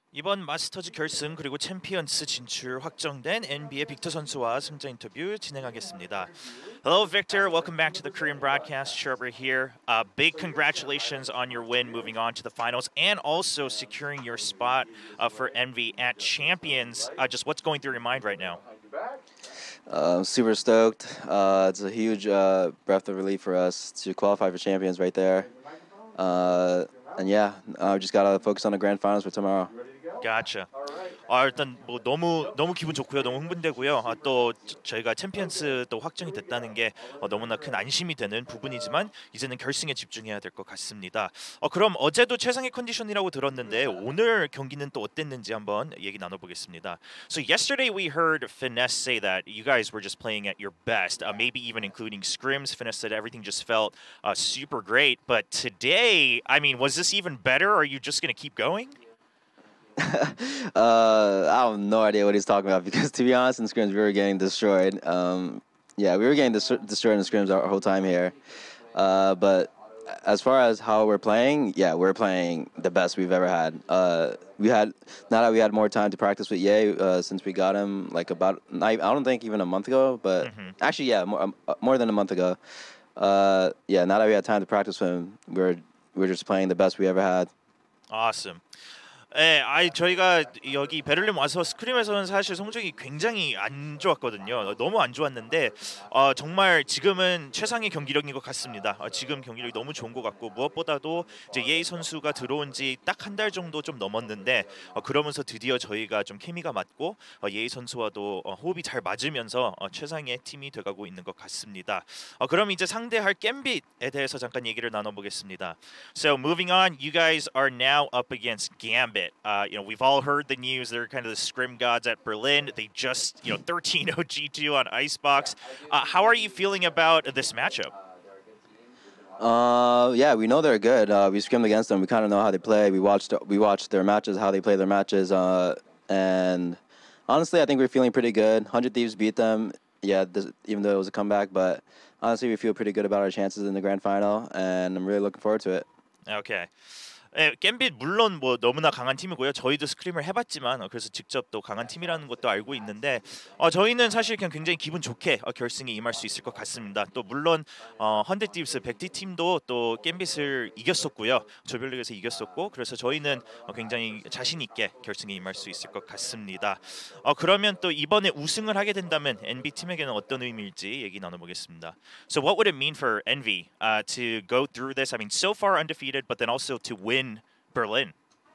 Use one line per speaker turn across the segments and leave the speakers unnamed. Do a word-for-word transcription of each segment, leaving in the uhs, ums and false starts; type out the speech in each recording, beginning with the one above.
이번 마스터즈 결승 그리고 챔피언스 진출 확정된 엔비의 빅터 선수와 승자 인터뷰 진행하겠습니다. Hello, Victor. Welcome back to the Korean broadcast. Sherbert here. Uh, big congratulations on your win, moving on to the finals, and also securing your spot uh, for Envy at Champions. Uh, just what's going through your mind right now?
Uh, I'm super stoked. Uh, it's a huge uh, breath of relief for us to qualify for Champions right there. Uh, and yeah, I just gotta focus on the grand finals for tomorrow.
Gotcha. 아, 일단 뭐 너무 너무 기분 좋고요, 너무 흥분되고요. 아, 또 저희가 챔피언스 또 확정이 됐다는 게 어, 너무나 큰 안심이 되는 부분이지만 이제는 결승에 집중해야 될 것 같습니다. 어, 그럼 어제도 최상의 컨디션이라고 들었는데 오늘 경기는 또 어땠는지 한번 얘기 나눠보겠습니다. So yesterday we heard Finesse say that you guys were just playing at your best, uh, maybe even including scrims. Finesse said everything just felt uh, super great. But today, I mean, was this even better? Or are you just going to keep going?
uh, I have no idea what he's talking about because, to be honest, in scrims we were getting destroyed. Um, yeah, we were getting dis- destroyed in scrims our whole time here. Uh, but as far as how we're playing, yeah, we're playing the best we've ever had. Uh, we had now that we had more time to practice with Ye uh, since we got him like about I don't think even a month ago, but mm-hmm. actually yeah, more, um, more than a month ago. Uh, yeah, now that we had time to practice with him, we're we're just playing the best we ever had.
Awesome. 네, 아이 저희가 여기 베를린 와서 스크림에서는 사실 성적이 굉장히 안 좋았거든요. 너무 안 좋았는데 어, 정말 지금은 최상의 경기력인 것 같습니다. 어, 지금 경기력이 너무 좋은 것 같고 무엇보다도 이제 예이 선수가 들어온 지 딱 한 달 정도 좀 넘었는데 어, 그러면서 드디어 저희가 좀 케미가 맞고 어, 예이 선수와도 어, 호흡이 잘 맞으면서 어, 최상의 팀이 돼가고 있는 것 같습니다. 어, 그럼 이제 상대할 갬빗에 대해서 잠깐 얘기를 나눠보겠습니다. So moving on, you guys are now up against Gambit. Uh, you know, we've all heard the news. They're kind of the scrim gods at Berlin. They just, you know, thirteen oh G two on Icebox. Uh, how are you feeling about this matchup?
Uh, yeah, we know they're good. Uh, we scrimmed against them. We kind of know how they play. We watched we watched their matches, how they play their matches. Uh, and honestly, I think we're feeling pretty good. one hundred Thieves beat them. Yeah, this, even though it was a comeback, but honestly, we feel pretty good about our chances in the grand final, and I'm really looking forward to it.
Okay. 네, 갬빗 물론 뭐 너무나 강한 팀이고요. 저희도 스크림을 해봤지만 어, 그래서 직접 또 강한 팀이라는 것도 알고 있는데 어, 저희는 사실 그냥 굉장히 기분 좋게 어, 결승에 임할 수 있을 것 같습니다. 또 물론 어, 헌데티브스 백티 팀도 또 갬빗을 이겼었고요. 조별리그에서 이겼었고 그래서 저희는 어, 굉장히 자신 있게 결승에 임할 수 있을 것 같습니다. 어, 그러면 또 이번에 우승을 하게 된다면 엔비 팀에게는 어떤 의미일지 얘기 나눠보겠습니다. So what would it mean for Envy uh, to go through this? I mean, so far undefeated, but then also to win in Berlin?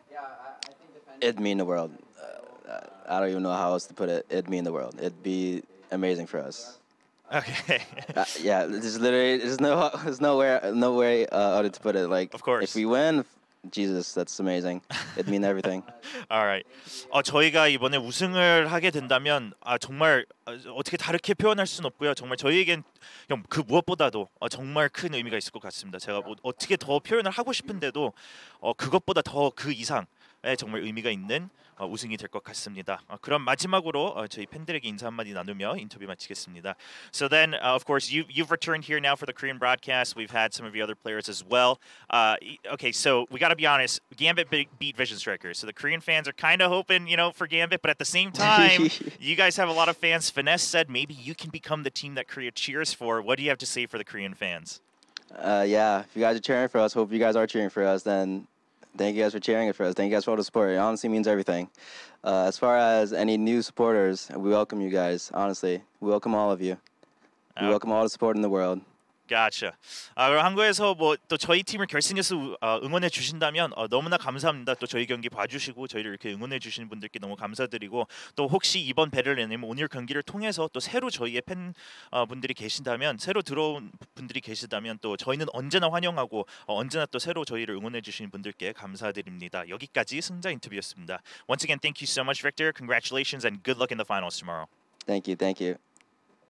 It'd mean the world. Uh, I don't even know how else to put it. It'd mean the world. It'd be amazing for us.
Okay.
uh, yeah, there's literally there's no there's nowhere no way uh, other to put it. Like,
of course,
if we win, Jesus, that's amazing. It'd mean everything.
Alright. 어, 저희가 이번에 우승을 하게 된다면 아, 정말 어, 어떻게 다르게 표현할 수는 없고요. 정말 저희에겐 형, 그 무엇보다도 어, 정말 큰 의미가 있을 것 같습니다. 제가 뭐, 어떻게 더 표현을 하고 싶은데도 어, 그것보다 더 그 이상의 정말 의미가 있는 어, 우승이 될 것 같습니다. 어, 그럼 마지막으로 어, 저희 팬들에게 인사 한마디 나누며 인터뷰 마치겠습니다. So then, uh, of course, you you've returned here now for the Korean broadcast. We've had some of the other players as well. Uh, okay, so we got to be honest. Gambit beat Vision Strikers, so the Korean fans are kind of hoping, you know, for Gambit. But at the same time, you guys have a lot of fans. Finesse said maybe you can become the team that Korea cheers for. What do you have to say for the Korean fans?
Uh, yeah, if you guys are cheering for us, hope you guys are cheering for us. Then. Thank you guys for cheering it for us. Thank you guys for all the support. It honestly means everything. Uh, as far as any new supporters, we welcome you guys. Honestly, we welcome all of you. We welcome all the support in the world.
Gotcha. 아, 그럼 한국에서 뭐 또 저희 팀을 결승해서 어, 응원해 주신다면 어, 너무나 감사합니다. 또 저희 경기 봐주시고 저희를 이렇게 응원해 주시는 분들께 너무 감사드리고 또 혹시 이번 베를린 오늘 경기를 통해서 또 새로 저희의 팬 어, 분들이 계신다면 새로 들어온 분들이 계시다면 또 저희는 언제나 환영하고 어, 언제나 또 새로 저희를 응원해 주시는 분들께 감사드립니다. 여기까지 승자 인터뷰였습니다. Once again, thank you so much, Victor. Congratulations and good luck in the finals tomorrow.
Thank you. Thank you.